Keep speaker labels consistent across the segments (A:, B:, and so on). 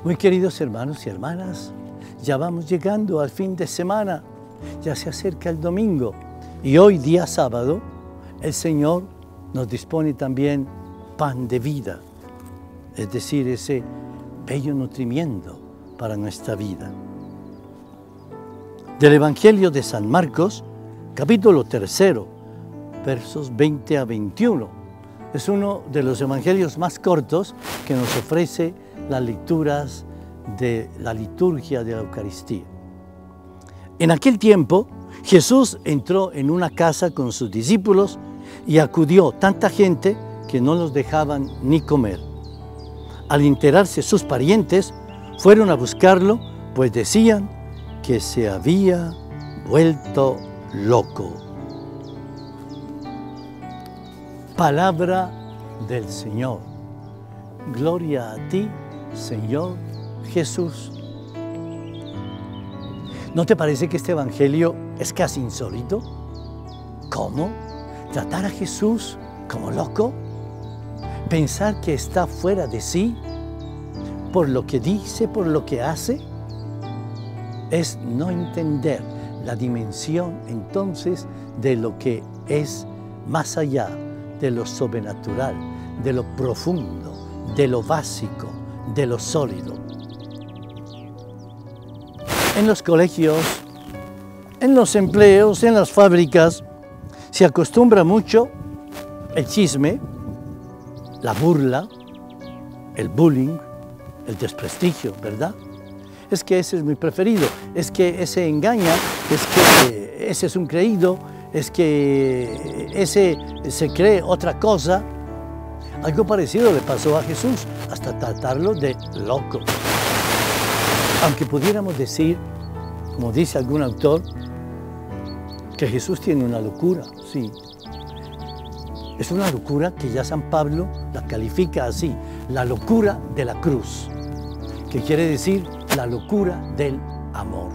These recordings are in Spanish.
A: Muy queridos hermanos y hermanas, ya vamos llegando al fin de semana, ya se acerca el domingo y hoy día sábado el Señor nos dispone también pan de vida, es decir, ese bello nutrimiento para nuestra vida. Del Evangelio de San Marcos, capítulo 3, versos 20 a 21. Es uno de los evangelios más cortos que nos ofrece las lecturas de la liturgia de la Eucaristía. En aquel tiempo, Jesús entró en una casa con sus discípulos y acudió tanta gente que no los dejaban ni comer. Al enterarse sus parientes, fueron a buscarlo, pues decían que se había vuelto loco. Palabra del Señor. Gloria a ti, Señor Jesús. ¿No te parece que este evangelio es casi insólito? ¿Cómo? ¿Tratar a Jesús como loco? ¿Pensar que está fuera de sí por lo que dice, por lo que hace? Es no entender la dimensión entonces de lo que es más allá de lo sobrenatural, de lo profundo, de lo básico, de lo sólido. En los colegios, en los empleos, en las fábricas, se acostumbra mucho el chisme, la burla, el bullying, el desprestigio, ¿verdad? Es que ese es mi preferido, es que ese engaña, es que ese es un creído, es que ese se cree otra cosa. Algo parecido le pasó a Jesús, hasta tratarlo de loco. Aunque pudiéramos decir, como dice algún autor, que Jesús tiene una locura, sí. Es una locura que ya San Pablo la califica así, la locura de la cruz, que quiere decir la locura del amor.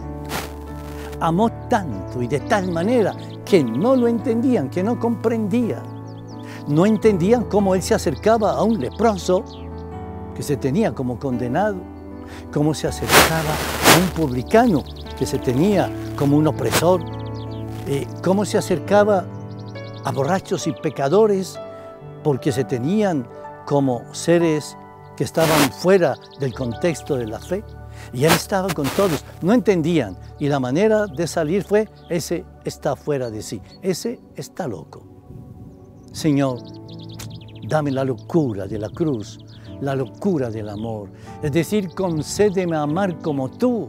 A: Amó tanto y de tal manera que no lo entendían, que no comprendían. No entendían cómo Él se acercaba a un leproso que se tenía como condenado, cómo se acercaba a un publicano que se tenía como un opresor, cómo se acercaba a borrachos y pecadores porque se tenían como seres que estaban fuera del contexto de la fe. Y Él estaba con todos, no entendían. Y la manera de salir fue, ese está fuera de sí, ese está loco. Señor, dame la locura de la cruz, la locura del amor. Es decir, concédeme amar como tú,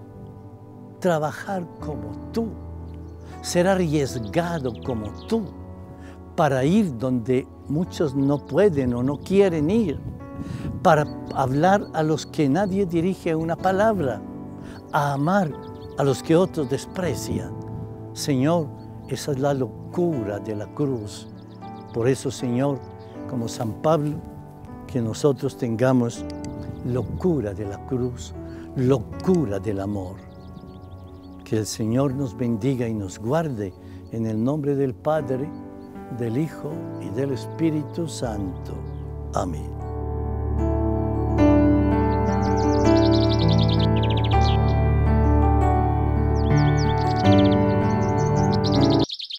A: trabajar como tú, ser arriesgado como tú, para ir donde muchos no pueden o no quieren ir, para hablar a los que nadie dirige una palabra, a amar a los que otros desprecian. Señor, esa es la locura de la cruz. Por eso, Señor, como San Pablo, que nosotros tengamos locura de la cruz, locura del amor. Que el Señor nos bendiga y nos guarde en el nombre del Padre, del Hijo y del Espíritu Santo. Amén.